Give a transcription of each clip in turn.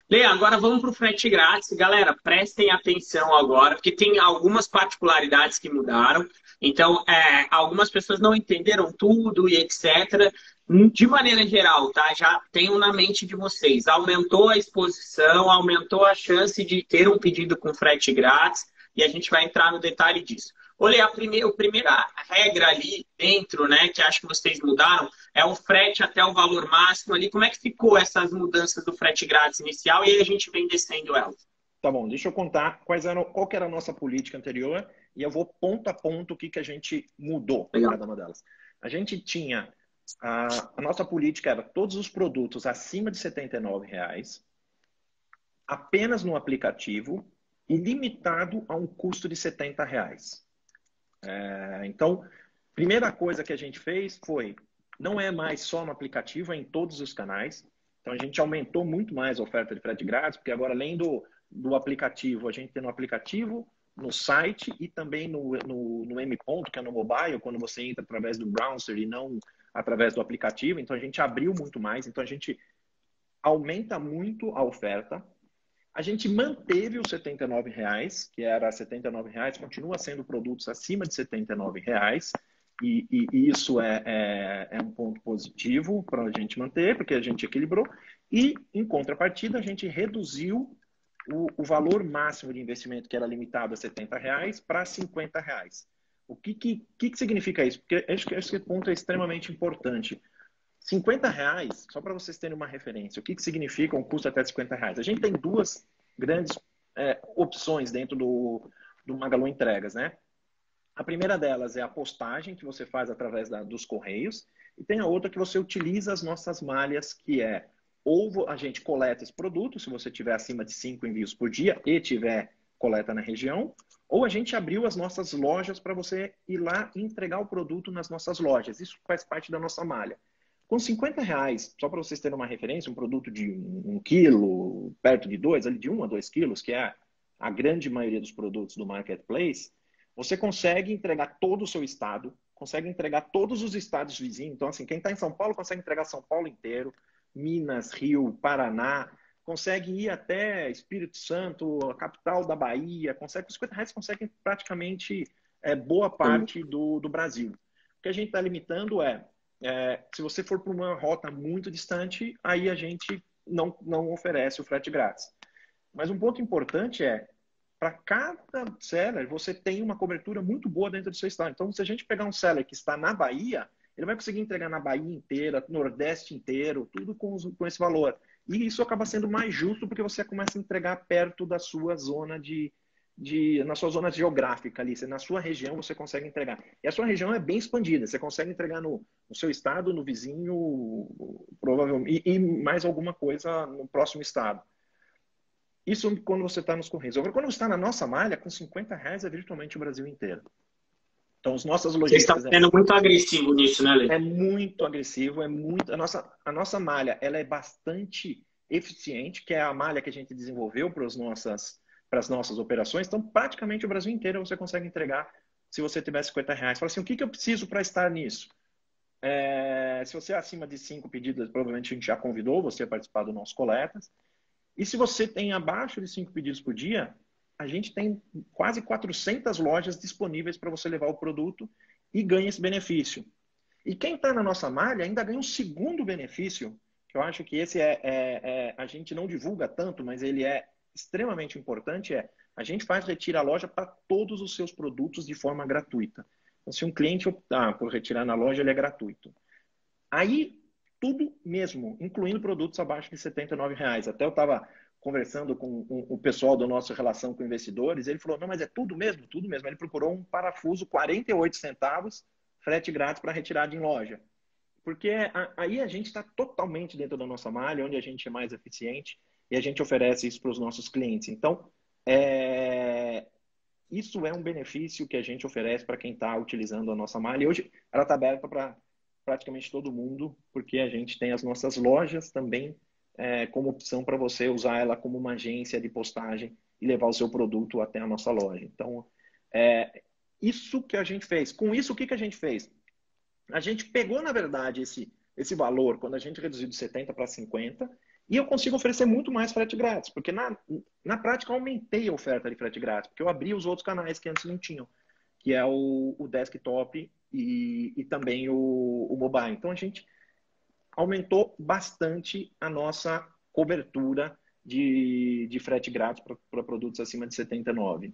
Lê, agora vamos para o frete grátis. Galera, prestem atenção agora, porque tem algumas particularidades que mudaram. Então, algumas pessoas não entenderam tudo e etc. De maneira geral, tá? Já tenham na mente de vocês. Aumentou a exposição, aumentou a chance de ter um pedido com frete grátis, e a gente vai entrar no detalhe disso. Olha, a primeira regra ali dentro, né, que acho que vocês mudaram, é o frete até o valor máximo ali. Como é que ficou essas mudanças do frete grátis inicial e aí a gente vem descendo elas? Tá bom, deixa eu contar qual que era a nossa política anterior e eu vou ponto a ponto o que, que a gente mudou em Legal. cada uma delas. A gente tinha, a nossa política era todos os produtos acima de R$ 79 apenas no aplicativo e limitado a um custo de R$ 70. Então, primeira coisa que a gente fez foi, não é mais só no aplicativo, é em todos os canais. Então, a gente aumentou muito mais a oferta de frete grátis, porque agora, além do aplicativo, a gente tem no aplicativo, no site e também no M Ponto, que é no mobile, quando você entra através do browser e não através do aplicativo. Então, a gente abriu muito mais. Então, a gente aumenta muito a oferta. A gente manteve os R$ 79, que era R$ 79, continua sendo produtos acima de R$ 79, e isso é um ponto positivo para a gente manter, porque a gente equilibrou, e, em contrapartida, a gente reduziu o valor máximo de investimento, que era limitado a R$ 70, para R$ 50. O que significa isso? Porque acho que esse ponto é extremamente importante. R$ 50, só para vocês terem uma referência, o que significa um custo até R$ 50? A gente tem duas grandes opções dentro do Magalu Entregas, né? A primeira delas é a postagem que você faz através dos correios, e tem a outra que você utiliza as nossas malhas, que é ou a gente coleta esse produto, se você tiver acima de 5 envios por dia e tiver coleta na região, ou a gente abriu as nossas lojas para você ir lá e entregar o produto nas nossas lojas. Isso faz parte da nossa malha. Com R$ 50, só para vocês terem uma referência, um produto de 1 quilo, perto de 2, ali de 1 a 2 quilos, que é a grande maioria dos produtos do marketplace, você consegue entregar todo o seu estado, consegue entregar todos os estados vizinhos. Então, assim, quem está em São Paulo consegue entregar São Paulo inteiro, Minas, Rio, Paraná, consegue ir até Espírito Santo, a capital da Bahia, consegue, com R$ 50 consegue praticamente boa parte do Brasil. O que a gente está limitando se você for para uma rota muito distante, aí a gente não oferece o frete grátis. Mas um ponto importante para cada seller, você tem uma cobertura muito boa dentro do seu estado. Então, se a gente pegar um seller que está na Bahia, ele vai conseguir entregar na Bahia inteira, Nordeste inteiro, tudo com esse valor. E isso acaba sendo mais justo porque você começa a entregar perto da sua zona na sua zona geográfica ali, na sua região você consegue entregar. E a sua região é bem expandida, você consegue entregar no seu estado, no vizinho, provavelmente, e mais alguma coisa no próximo estado. Isso quando você está nos Correios. Agora, quando você está na nossa malha, com R$ 50 é virtualmente o Brasil inteiro. Então, as nossas Vocês estão lojistas sendo muito agressivo nisso, né, Lê? é muito agressivo, é muito. A nossa malha ela é bastante eficiente, que é a malha que a gente desenvolveu para as nossas operações. Então, praticamente o Brasil inteiro você consegue entregar se você tiver R$ 50. Fala assim, o que eu preciso para estar nisso? Se você é acima de 5 pedidos, provavelmente a gente já convidou você a participar do nosso coletas. E se você tem abaixo de 5 pedidos por dia, a gente tem quase 400 lojas disponíveis para você levar o produto e ganha esse benefício. E quem está na nossa malha ainda ganha um segundo benefício, que eu acho que esse a gente não divulga tanto, mas ele é extremamente importante, a gente faz retira a loja para todos os seus produtos de forma gratuita. Então, se um cliente optar por retirar na loja, ele é gratuito. Aí, tudo mesmo, incluindo produtos abaixo de R$ 79. Até eu estava conversando com o pessoal da nossa relação com investidores, ele falou, não, mas é tudo mesmo? Tudo mesmo. Ele procurou um parafuso 48 centavos, frete grátis para retirada em loja. Porque aí a gente está totalmente dentro da nossa malha, onde a gente é mais eficiente, e a gente oferece isso para os nossos clientes. Então, isso é um benefício que a gente oferece para quem está utilizando a nossa malha. E hoje ela está aberta para praticamente todo mundo, porque a gente tem as nossas lojas também como opção para você usar ela como uma agência de postagem e levar o seu produto até a nossa loja. Então, isso que a gente fez. Com isso, o que a gente fez? A gente pegou, na verdade, esse valor, quando a gente reduziu de 70 para 50, E eu consigo oferecer muito mais frete grátis, porque na prática eu aumentei a oferta de frete grátis, porque eu abri os outros canais que antes não tinham, que é o desktop e também o mobile. Então a gente aumentou bastante a nossa cobertura de frete grátis para produtos acima de 79.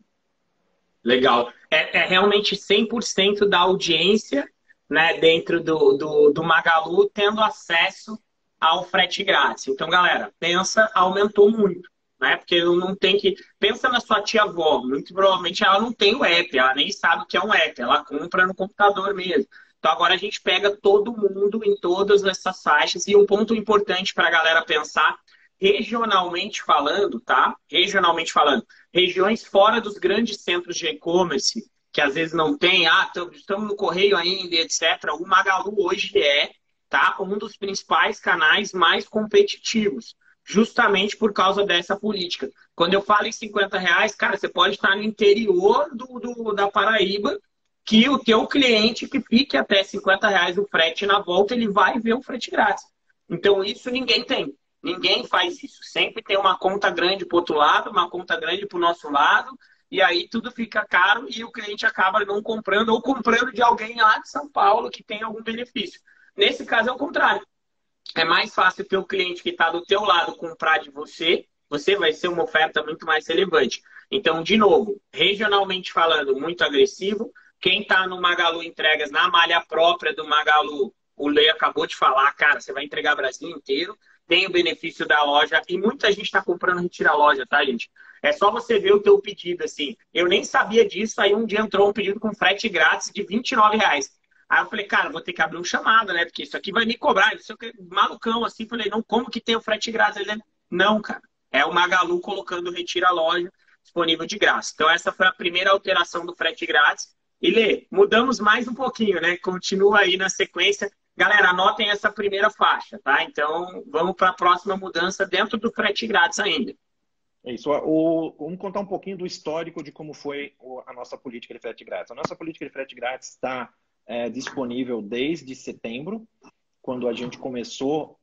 Legal. É realmente 100% da audiência, né, dentro do Magalu tendo acesso ao frete grátis. Então, galera, pensa, aumentou muito, né? Porque não tem que. Pensa na sua tia-avó, muito provavelmente ela não tem o app, ela nem sabe o que é um app, ela compra no computador mesmo. Então, agora a gente pega todo mundo em todas essas faixas. E um ponto importante para a galera pensar, regionalmente falando, tá? Regionalmente falando regiões fora dos grandes centros de e-commerce, que às vezes não tem, estamos no correio ainda, etc. O Magalu hoje tá, um dos principais canais mais competitivos, justamente por causa dessa política. Quando eu falo em R$ 50, cara, você pode estar no interior da Paraíba, que o teu cliente que fique até R$ 50 o frete na volta, ele vai ver o frete grátis. Então, isso ninguém tem. Ninguém faz isso. Sempre tem uma conta grande para o outro lado, uma conta grande para o nosso lado, e aí tudo fica caro e o cliente acaba não comprando ou comprando de alguém lá de São Paulo que tem algum benefício. Nesse caso é o contrário. É mais fácil ter o cliente que está do teu lado comprar de você, você vai ser uma oferta muito mais relevante. Então, de novo, regionalmente falando, muito agressivo. Quem está no Magalu Entregas, na malha própria do Magalu, o Lê acabou de falar, cara, você vai entregar o Brasil inteiro, tem o benefício da loja, e muita gente está comprando Retira Loja, tá, gente? É só você ver o teu pedido, assim. Eu nem sabia disso, aí um dia entrou um pedido com frete grátis de R$ 29. Aí eu falei, cara, vou ter que abrir um chamado, né? Porque isso aqui vai me cobrar. Isso aqui, malucão, assim. Falei, não, como que tem o frete grátis? Ele, não, cara. É o Magalu colocando o Retira Loja disponível de graça. Então, essa foi a primeira alteração do frete grátis. E, Lê, mudamos mais um pouquinho, né? Continua aí na sequência. Galera, anotem essa primeira faixa, tá? Então, vamos para a próxima mudança dentro do frete grátis ainda. É isso. Vamos contar um pouquinho do histórico de como foi a nossa política de frete grátis. A nossa política de frete grátis está disponível desde setembro, quando a gente começou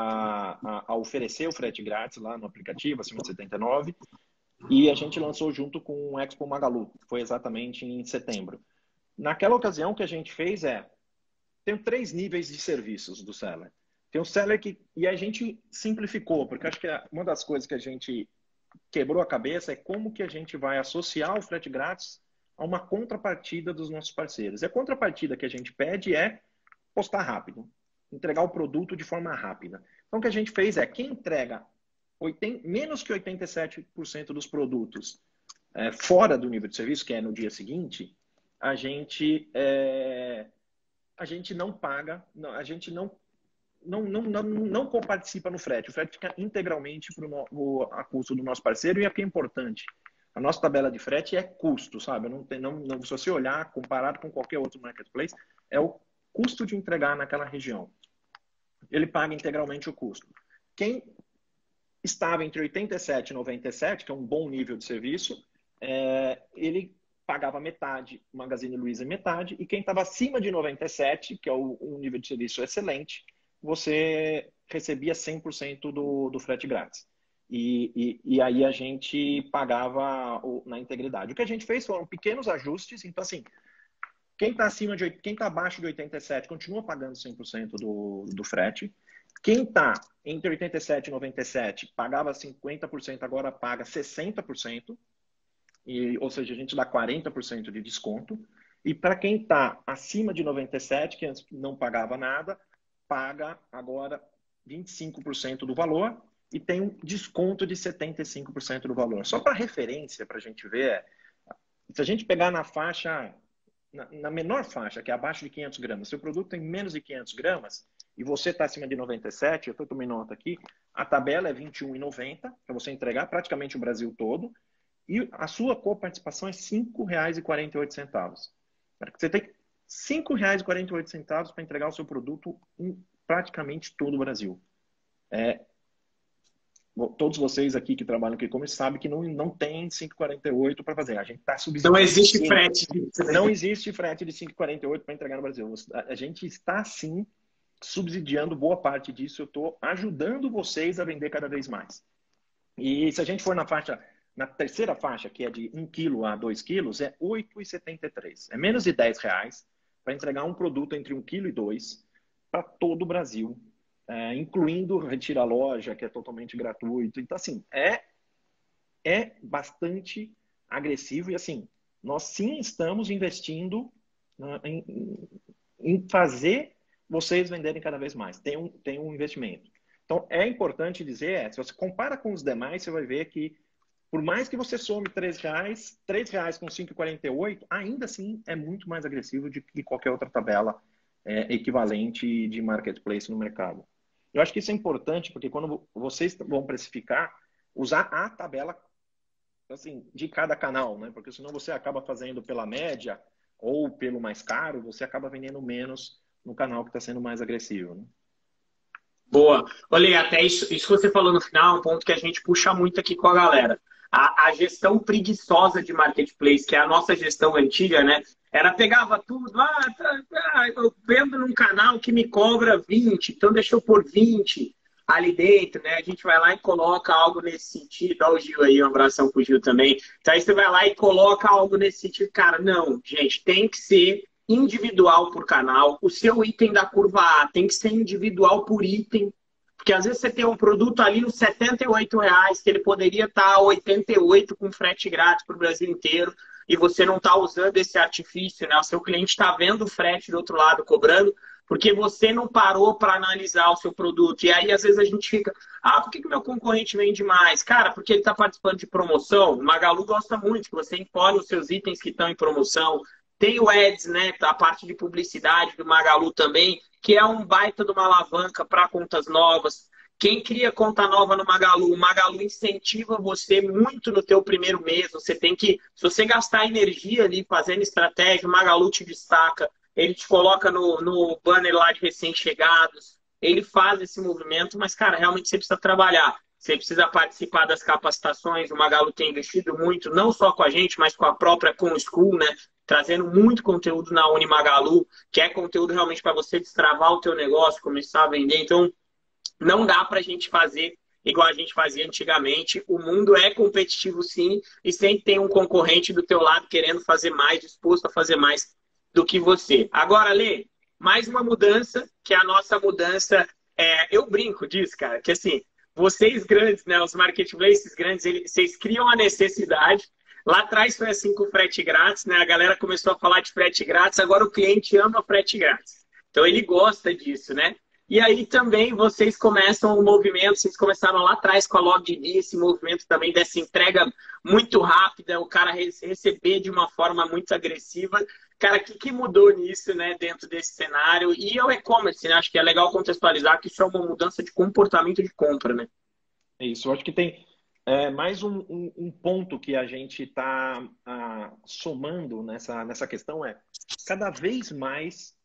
a oferecer o frete grátis lá no aplicativo, acima de 79, e a gente lançou junto com o Expo Magalu, foi exatamente em setembro. Naquela ocasião, o que a gente fez tem 3 níveis de serviços do seller. Tem o seller e a gente simplificou, porque acho que uma das coisas que a gente quebrou a cabeça é como que a gente vai associar o frete grátis a uma contrapartida dos nossos parceiros. E a contrapartida que a gente pede é postar rápido, entregar o produto de forma rápida. Então, o que a gente fez quem entrega menos que 87% dos produtos fora do nível de serviço, que é no dia seguinte, a gente não paga, a gente não participa no frete. O frete fica integralmente a custo do nosso parceiro e é que é importante. A nossa tabela de frete é custo, sabe? Se você olhar, comparado com qualquer outro marketplace, é o custo de entregar naquela região. Ele paga integralmente o custo. Quem estava entre 87 e 97, que é um bom nível de serviço, ele pagava metade, o Magazine Luiza metade, e quem estava acima de 97, que é um nível de serviço excelente, você recebia 100% do frete grátis. E aí a gente pagava na integridade. O que a gente fez foram pequenos ajustes. Então, assim, quem está abaixo de 87 continua pagando 100% do frete. Quem está entre 87 e 97 pagava 50%, agora paga 60%. Ou seja, a gente dá 40% de desconto. E para quem está acima de 97, que antes não pagava nada, paga agora 25% do valor e tem um desconto de 75% do valor. Só para referência, para a gente ver, se a gente pegar na faixa, na menor faixa, que é abaixo de 500 gramas, se o produto tem menos de 500 gramas e você está acima de 97, eu estou tomando nota aqui, a tabela é R$ 21,90 para você entregar praticamente o Brasil todo e a sua coparticipação é R$ 5,48. Você tem R$ 5,48 para entregar o seu produto em praticamente todo o Brasil. Todos vocês aqui que trabalham com e-commerce sabem que não tem 5,48 para fazer. A gente está subsidiando. Não existe frete. Não existe frete de 5,48 para entregar no Brasil. A gente está, sim, subsidiando boa parte disso, eu estou ajudando vocês a vender cada vez mais. E se a gente for na terceira faixa, que é de 1 kg a 2 quilos, é R$ 8,73. É menos de R$ 10 para entregar um produto entre 1 kg e 2 para todo o Brasil, incluindo Retira Loja, que é totalmente gratuito. Então, assim, é bastante agressivo e, assim, nós sim estamos investindo em fazer vocês venderem cada vez mais. Tem um investimento. Então, é importante dizer, se você compara com os demais, você vai ver que, por mais que você some R$ 3 com 5,48, ainda assim é muito mais agressivo do que qualquer outra tabela equivalente de marketplace no mercado. Eu acho que isso é importante, porque quando vocês vão precificar, usar a tabela assim, de cada canal, né? Porque senão você acaba fazendo pela média ou pelo mais caro, você acaba vendendo menos no canal que está sendo mais agressivo, né? Boa. Olha, até isso que você falou no final é um ponto que a gente puxa muito aqui com a galera. A gestão preguiçosa de marketplace, que é a nossa gestão antiga, né? Era pegava tudo, eu vendo num canal que me cobra 20, então deixa eu pôr 20 ali dentro, né? A gente vai lá e coloca algo nesse sentido. Olha o Gil aí, um abração pro Gil também. Então aí você vai lá e coloca algo nesse sentido. Cara, não, gente, tem que ser individual por canal. O seu item da curva A tem que ser individual por item. Porque às vezes você tem um produto ali nos R$ 78, que ele poderia estar a 88 com frete grátis para o Brasil inteiro, e você não está usando esse artifício, né? O seu cliente está vendo o frete do outro lado cobrando, porque você não parou para analisar o seu produto. E aí, às vezes, a gente fica, por que meu concorrente vende mais? Cara, porque ele está participando de promoção. O Magalu gosta muito que você informe os seus itens que estão em promoção. Tem o Ads, né? A parte de publicidade do Magalu também, que é um baita de uma alavanca para contas novas. Quem cria conta nova no Magalu, o Magalu incentiva você muito no teu primeiro mês. Você tem que, se você gastar energia ali fazendo estratégia, o Magalu te destaca, ele te coloca no banner lá de recém-chegados, ele faz esse movimento, mas, cara, realmente você precisa trabalhar. Você precisa participar das capacitações. O Magalu tem investido muito, não só com a gente, mas com a própria Com School, né? Trazendo muito conteúdo na Unimagalu, que é conteúdo realmente para você destravar o teu negócio, começar a vender. Então, não dá para a gente fazer igual a gente fazia antigamente. O mundo é competitivo, sim, e sempre tem um concorrente do teu lado querendo fazer mais, disposto a fazer mais do que você. Agora, Lê, mais uma mudança, que é a nossa mudança. Eu brinco disso, cara, que assim, vocês grandes, né, os marketplaces grandes, vocês criam a necessidade. Lá atrás foi assim com o frete grátis, né? A galera começou a falar de frete grátis, agora o cliente ama frete grátis. Então ele gosta disso, né? E aí também vocês começam o movimento, vocês começaram lá atrás com a LogD, esse movimento também dessa entrega muito rápida, o cara receber de uma forma muito agressiva. Cara, o que mudou nisso, né, dentro desse cenário? E é o e-commerce, né? Acho que é legal contextualizar que isso é uma mudança de comportamento de compra, né? É isso, eu acho que tem mais um ponto que a gente está somando nessa questão cada vez mais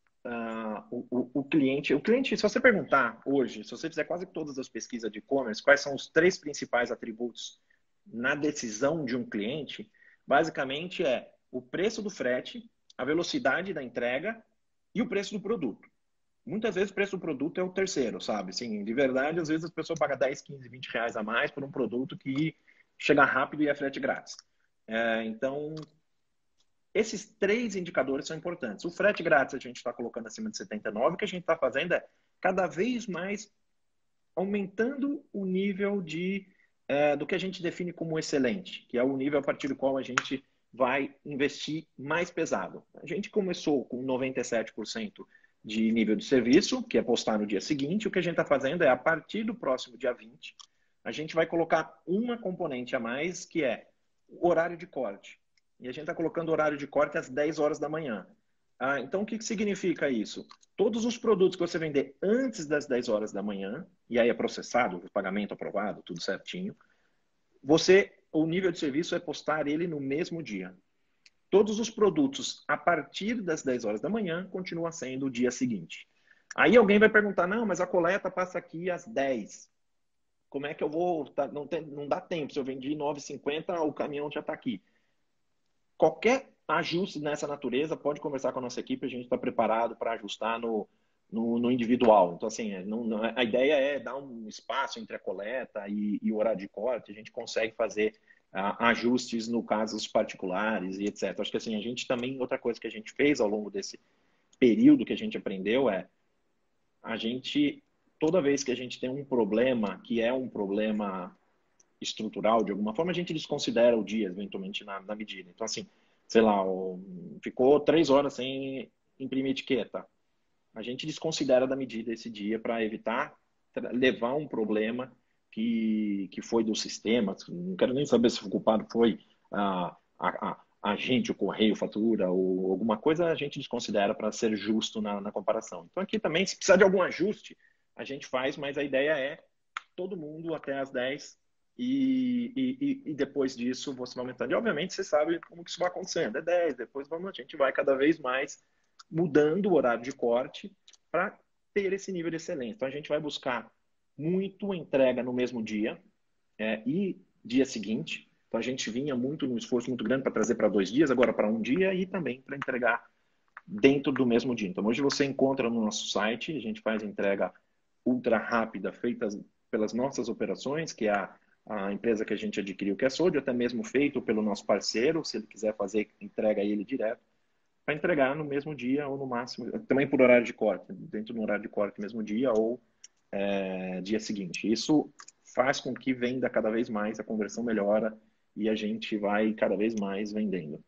o cliente, se você perguntar hoje, se você fizer quase todas as pesquisas de e-commerce, quais são os 3 principais atributos na decisão de um cliente, basicamente é o preço do frete, a velocidade da entrega e o preço do produto. Muitas vezes o preço do produto é o terceiro, sabe? Sim, de verdade, às vezes a pessoa paga 10, 15, 20 reais a mais por um produto que chega rápido e é frete grátis. Então, esses 3 indicadores são importantes. O frete grátis a gente está colocando acima de 79, o que a gente está fazendo é cada vez mais aumentando o nível do que a gente define como excelente, que é o nível a partir do qual a gente vai investir mais pesado. A gente começou com 97% de nível de serviço, que é postar no dia seguinte. O que a gente está fazendo é, a partir do próximo dia 20, a gente vai colocar uma componente a mais, que é o horário de corte. E a gente está colocando o horário de corte às 10 horas da manhã. Então, o que significa isso? Todos os produtos que você vender antes das 10 horas da manhã, e aí é processado, o pagamento aprovado, tudo certinho, o nível de serviço é postar ele no mesmo dia. Todos os produtos a partir das 10 horas da manhã continua sendo o dia seguinte. Aí alguém vai perguntar, não, mas a coleta passa aqui às 10. Como é que eu vou? Não dá tempo, se eu vendi 9,50, o caminhão já está aqui. Qualquer ajuste nessa natureza, pode conversar com a nossa equipe, a gente está preparado para ajustar no no individual. Então, assim, a ideia é dar um espaço entre a coleta e o horário de corte. A gente consegue fazer ajustes no casos particulares e etc. Acho que assim, a gente também, outra coisa que a gente fez ao longo desse período que a gente aprendeu é a gente, toda vez que a gente tem um problema que é um problema estrutural, de alguma forma, a gente desconsidera o dia, eventualmente, na medida. Então, assim, sei lá, ficou 3 horas sem imprimir etiqueta. A gente desconsidera da medida esse dia para evitar levar um problema que foi do sistema. Não quero nem saber se o culpado foi a gente, o correio, fatura ou alguma coisa, a gente desconsidera para ser justo na comparação. Então, aqui também, se precisar de algum ajuste, a gente faz, mas a ideia é todo mundo até às 10 e depois disso você vai aumentando. E, obviamente, você sabe como que isso vai acontecendo. É 10, depois a gente vai cada vez mais mudando o horário de corte para ter esse nível de excelência. Então, a gente vai buscar muito entrega no mesmo dia e dia seguinte. Então, a gente vinha muito num esforço muito grande para trazer para 2 dias, agora para 1 dia e também para entregar dentro do mesmo dia. Então, hoje você encontra no nosso site, a gente faz entrega ultra rápida, feita pelas nossas operações, que é a empresa que a gente adquiriu, que é a Sode, até mesmo feito pelo nosso parceiro, se ele quiser fazer, entrega ele direto, para entregar no mesmo dia ou no máximo, também por horário de corte, dentro do horário de corte mesmo dia ou dia seguinte. Isso faz com que venda cada vez mais, a conversão melhora e a gente vai cada vez mais vendendo.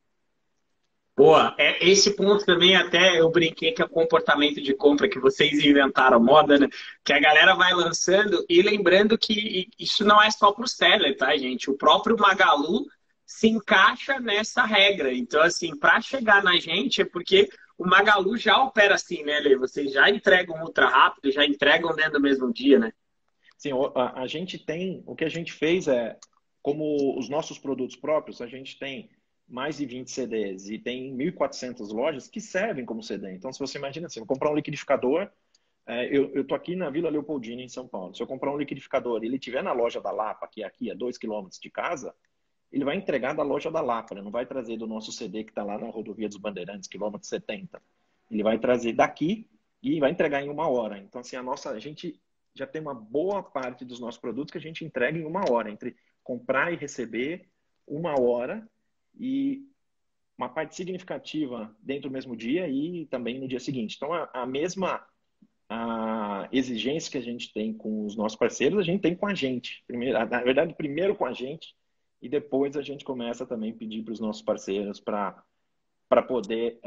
Boa, esse ponto também até eu brinquei que é o comportamento de compra que vocês inventaram, moda, né? Que a galera vai lançando e lembrando que isso não é só para o seller, tá, gente? O próprio Magalu se encaixa nessa regra. Então, assim, para chegar na gente é porque o Magalu já opera assim, né, Lê? Vocês já entregam ultra rápido, já entregam dentro do mesmo dia, né? Sim, a gente tem, o que a gente fez como os nossos produtos próprios, a gente tem mais de 20 CDs e tem 1.400 lojas que servem como CD. Então, se você imagina assim, vou comprar um liquidificador, eu estou aqui na Vila Leopoldina, em São Paulo. Se eu comprar um liquidificador e ele estiver na loja da Lapa, que é aqui a 2 quilômetros de casa, ele vai entregar da loja da Lapa, né? Não vai trazer do nosso CD que está lá na rodovia dos Bandeirantes, quilômetro 70. Ele vai trazer daqui e vai entregar em 1 hora. Então, assim, a gente já tem uma boa parte dos nossos produtos que a gente entrega em 1 hora, entre comprar e receber 1 hora e uma parte significativa dentro do mesmo dia e também no dia seguinte. Então, a mesma exigência que a gente tem com os nossos parceiros, a gente tem com a gente. Primeiro, na verdade, primeiro com a gente e depois a gente começa também a pedir para os nossos parceiros para poder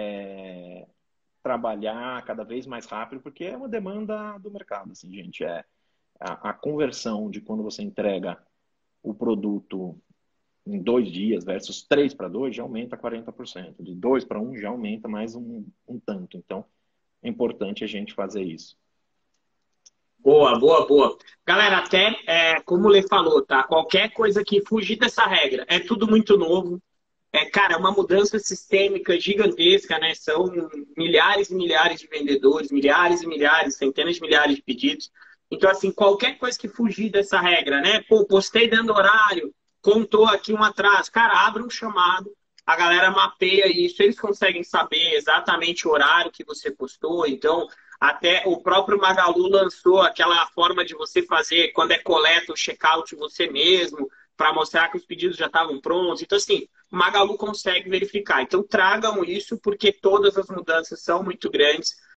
trabalhar cada vez mais rápido, porque é uma demanda do mercado, assim, gente. A conversão de quando você entrega o produto em 2 dias versus 3 para 2 já aumenta 40%. De 2 para 1 já aumenta mais um tanto. Então, é importante a gente fazer isso. Boa, boa, boa. Galera, até como o Lê falou, tá? Qualquer coisa que fugir dessa regra é tudo muito novo. Cara, é uma mudança sistêmica gigantesca, né? São milhares e milhares de vendedores, milhares e milhares, centenas de milhares de pedidos. Então, assim, qualquer coisa que fugir dessa regra, né? Pô, postei dando horário, contou aqui um atraso. Cara, abre um chamado, a galera mapeia isso, eles conseguem saber exatamente o horário que você postou. Então, até o próprio Magalu lançou aquela forma de você fazer, quando é coleta, o check-out você mesmo, para mostrar que os pedidos já estavam prontos. Então, assim, o Magalu consegue verificar. Então, tragam isso, porque todas as mudanças são muito grandes.